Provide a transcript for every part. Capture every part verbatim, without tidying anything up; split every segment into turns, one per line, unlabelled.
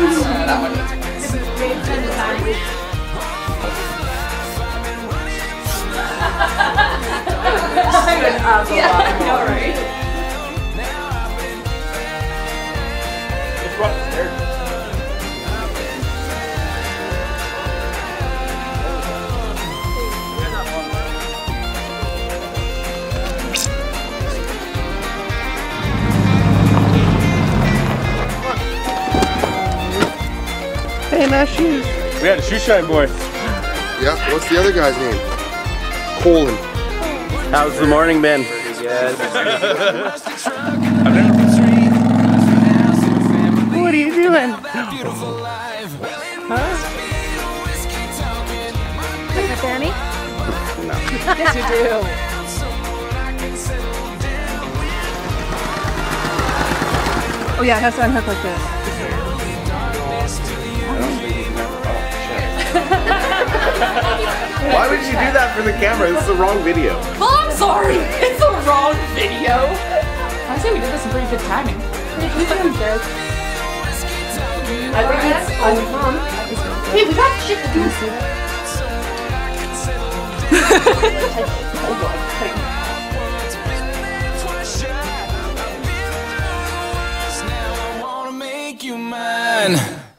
That one needs
Yeah, I know, right?
It's rough there.
Hey, my shoes.
We had a shoe shine boy.
Yeah, what's the other guy's name? Colin.
How's the morning been?
I've never
What are you doing? Huh?
Like a Fanny?
No.
Yes, you do. Oh yeah, it has to unhook like this.
Why would you do that for the camera? This is the wrong video.
Well, I'm sorry. It's the wrong video. I say we did this in pretty good timing. I think it's on mom. Hey, we got shit to do.
You mine.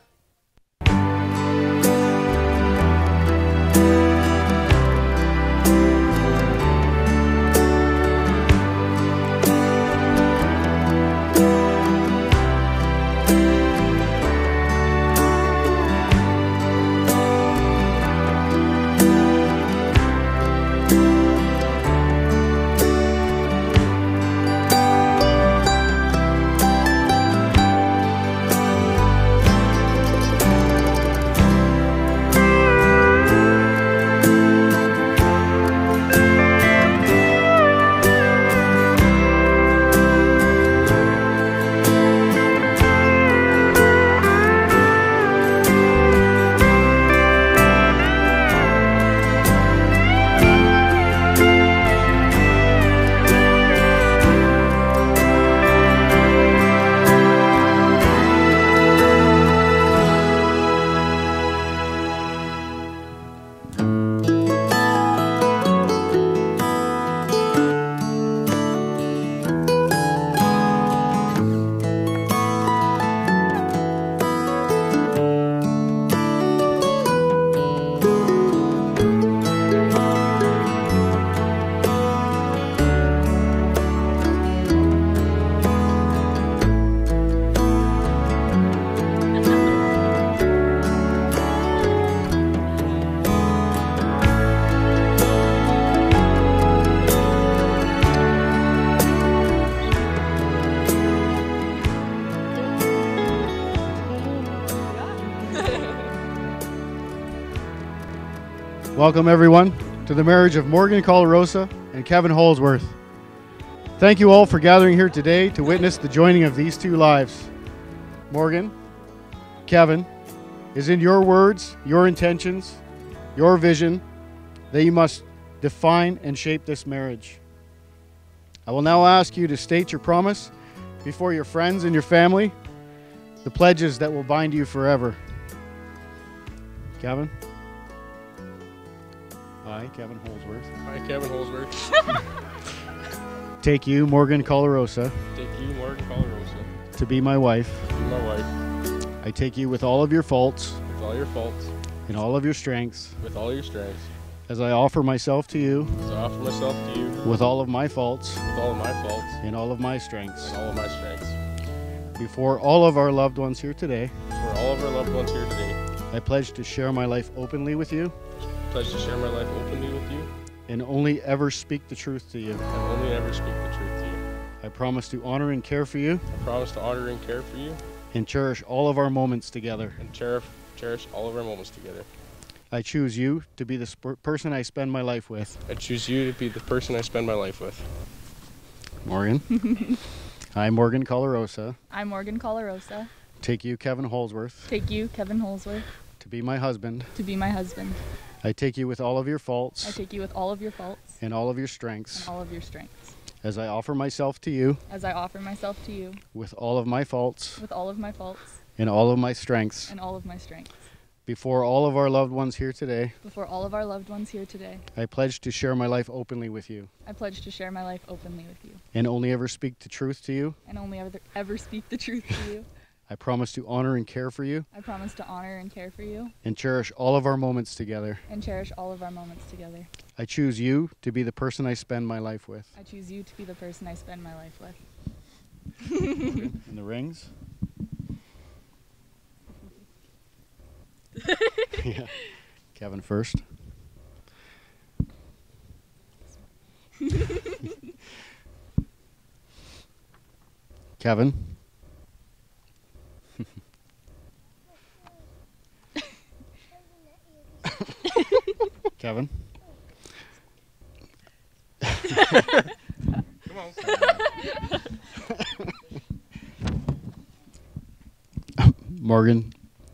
Welcome everyone to the marriage of Morgan Colarosa and Kevin Holzworth. Thank you all for gathering here today to witness the joining of these two lives. Morgan, Kevin, is in your words, your intentions, your vision that you must define and shape this marriage. I will now ask you to state your promise before your friends and your family, the pledges that will bind you forever. Kevin? I, Kevin Holzworth.
I, Kevin Holzworth.
Take you, Morgan Colarosa.
Take you, Morgan Colarosa.
To be my wife.
To be my wife.
I take you with all of your faults.
With all your faults.
And all of your strengths.
With all your strengths.
As I offer myself to you.
As I offer myself to you.
With all of my faults.
With all of my faults.
And all of my strengths.
And all of my strengths.
Before all of our loved ones here today.
Before all of our loved ones here today.
I pledge to share my life openly with you.
Pledge to share my life openly with you.
And only ever speak the truth to you.
And only ever speak the truth to you.
I promise to honor and care for you.
I promise to honor and care for you.
And cherish all of our moments together.
And cherish, cherish all of our moments together.
I choose you to be the sp- person I spend my life with.
I choose you to be the person I spend my life with.
Morgan. I'm Morgan Colarosa.
I'm Morgan Colarosa.
Take you, Kevin Holzworth.
Take you, Kevin Holzworth.
To be my husband.
To be my husband.
I take you with all of your faults.
I take you with all of your faults.
And all of your strengths.
And all of your strengths.
As I offer myself to you.
As I offer myself to you.
With all of my faults.
With all of my faults.
in all of my strengths,
in all of my strengths.
before all of our loved ones here today,
Before all of our loved ones here today,
I pledge to share my life openly with you
I pledge to share my life openly with you
and only ever speak the truth to you.
and only ever, ever speak the truth to you.
I promise to honor and care for you
I promise to honor and care for you
and cherish all of our moments together.
and cherish all of our moments together.
I choose you to be the person I spend my life with.
I choose you to be the person I spend my life with.
And the rings? Yeah. Kevin first. Kevin. Kevin.
Come on.
Morgan.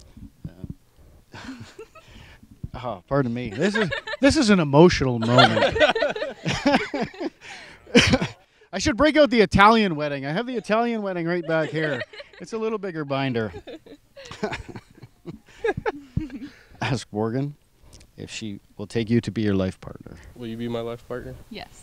Oh, pardon me. This is this is an emotional moment. I should break out the Italian wedding. I have the Italian wedding right back here. It's a little bigger binder. Ask Morgan if she will take you to be your life partner.
Will you be my life partner?
Yes.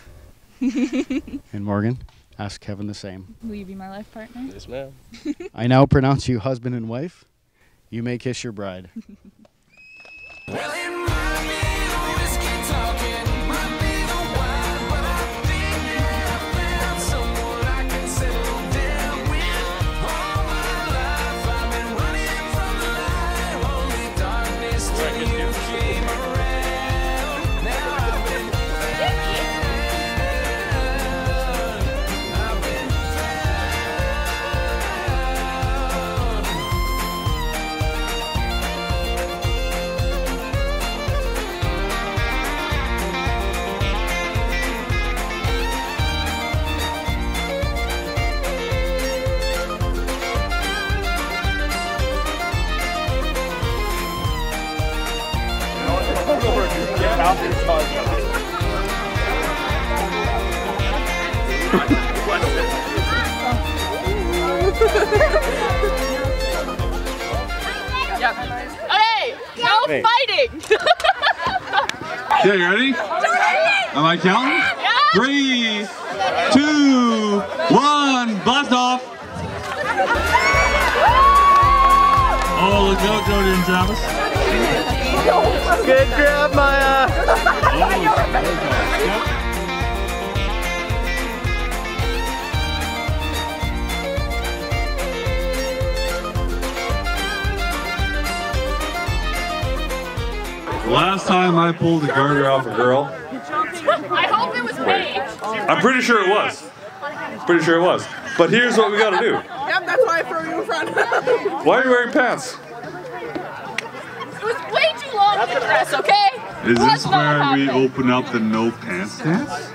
And Morgan, ask Kevin the same.
Will you be my life partner?
Yes, ma'am.
I now pronounce you husband and wife. You may kiss your bride.
Well, it might be the whiskey talking, might be the wine, but I think that I found someone I can settle down with. All my life I've been running from the light, only darkness till you came around. Now I've been found, I've been
Hey! No
Hey.
fighting!
Okay, you ready? Am I counting?
Yeah.
Three, two, one, blast off! Oh, look out, Jody and Travis.
Good grab, Maya.
Last time I pulled a garter off a girl,
I hope it was me.
I'm pretty sure it was. Pretty sure it was. But here's what we gotta do.
Yep, that's why I threw you in front.
Why are you wearing pants?
It was way too long for the dress, okay?
Is
Let's
this
not
where we
happen.
open up the no pants dance?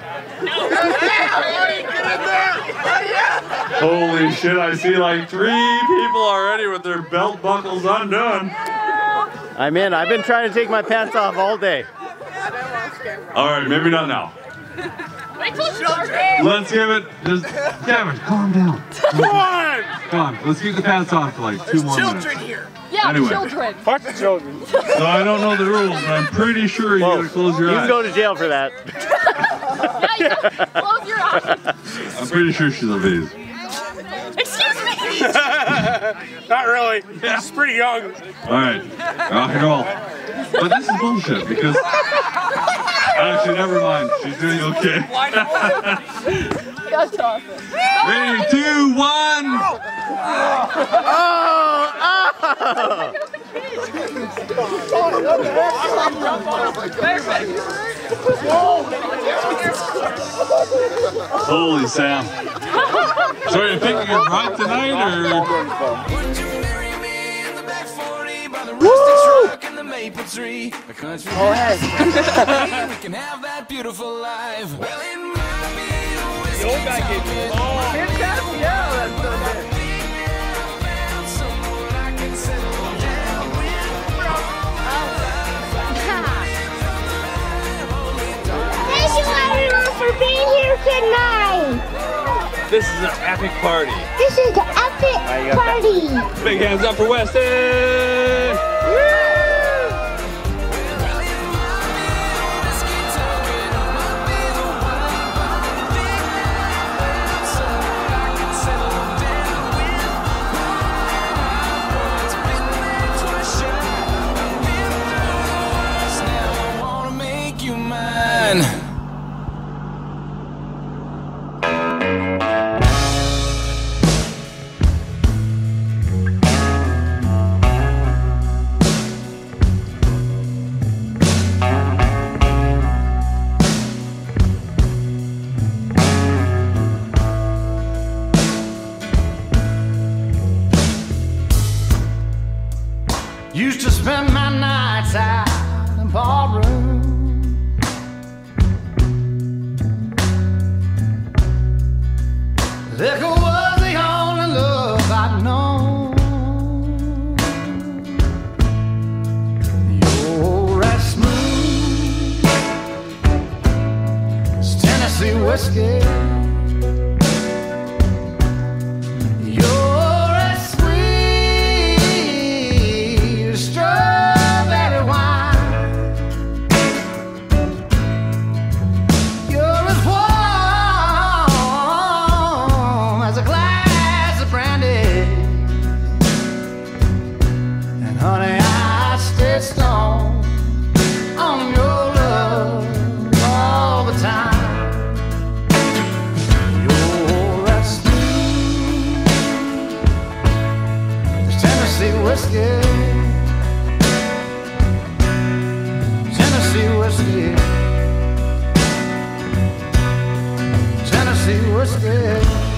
Holy shit, I see like three people already with their belt buckles undone.
I'm in. I've been trying to take my pants off all day.
Alright, maybe not now.
Wait till it's dark.
Let's give it just Kevin, calm down. Come on! Come on, let's keep the pants on for like two more minutes.
Yeah,
Anyway.
children.
Fuck the children.
So I don't know the rules, but I'm pretty sure you gotta close your
You
eyes.
can go to jail for that.
Yeah, you gotta close your eyes.
I'm pretty sure she's a vase.
Excuse me.
Not really. She's pretty young.
Alright, rock and roll. But this is bullshit because actually never mind, she's doing okay.
That's awesome.
Three, two, one! Holy Sam. So are you picking your bride tonight or?
Would you marry me in the back forty by the rustic truck and the maple tree? The country. Oh, hey. We can have that beautiful life. Well, it might be the whiskey. The old guy gave me. Oh, fantastic. Yeah, that's so good. Someone I can settle down with.
Thank you everyone for being here tonight.
This is an epic party.
This is the epic party.
Big hands up for Weston!
Used to spend my nights out in ballroom. Liquor was the only love I'd known. You're as smooth as Tennessee whiskey. Whiskey, Tennessee whiskey, Tennessee whiskey.